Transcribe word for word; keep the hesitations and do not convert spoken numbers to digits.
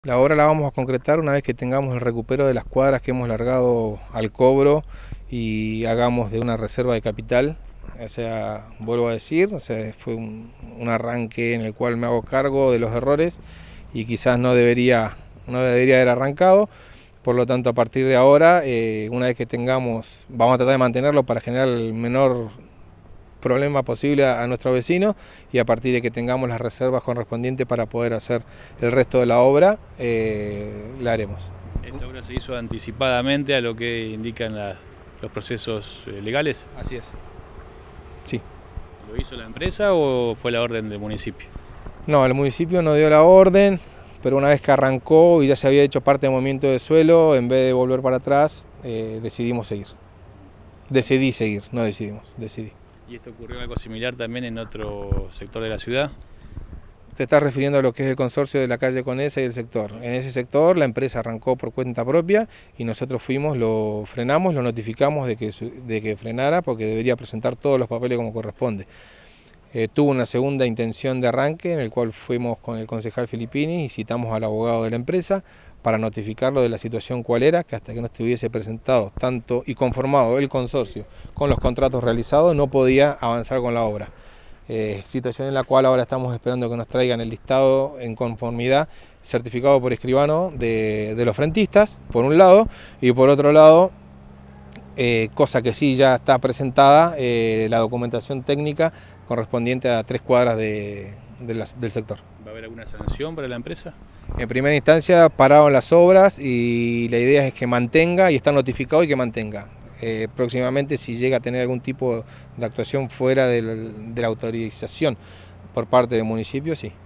La obra la vamos a concretar una vez que tengamos el recupero de las cuadras que hemos largado al cobro y hagamos de una reserva de capital. O sea, vuelvo a decir, o sea, fue un, un arranque en el cual me hago cargo de los errores y quizás no debería, no debería haber arrancado. Por lo tanto, a partir de ahora, eh, una vez que tengamos, vamos a tratar de mantenerlo para generar el menor problema posible a nuestros vecinos y a partir de que tengamos las reservas correspondientes para poder hacer el resto de la obra, eh, la haremos. ¿Esta obra se hizo anticipadamente a lo que indican las, los procesos legales? Así es. Sí. ¿Lo hizo la empresa o fue la orden del municipio? No, el municipio no dio la orden, pero una vez que arrancó y ya se había hecho parte del movimiento de suelo, en vez de volver para atrás, eh, decidimos seguir. Decidí seguir, no decidimos, decidí. ¿Y esto ocurrió algo similar también en otro sector de la ciudad? Te estás refiriendo a lo que es el consorcio de la calle Conesa y el sector. En ese sector la empresa arrancó por cuenta propia y nosotros fuimos, lo frenamos, lo notificamos de que, de que frenara porque debería presentar todos los papeles como corresponde. Eh, tuvo una segunda intención de arranque en el cual fuimos con el concejal Filippini y citamos al abogado de la empresa para notificarlo de la situación cuál era, que hasta que no estuviese presentado tanto y conformado el consorcio con los contratos realizados no podía avanzar con la obra. Eh, situación en la cual ahora estamos esperando que nos traigan el listado en conformidad certificado por escribano de, de los frentistas, por un lado, y por otro lado, eh, cosa que sí ya está presentada, eh, la documentación técnica correspondiente a tres cuadras de, de la, del sector. ¿Va a haber alguna sanción para la empresa? En primera instancia pararon las obras y la idea es que mantenga, y está notificado y que mantenga. Eh, próximamente si llega a tener algún tipo de actuación fuera de la, de la autorización por parte del municipio, sí.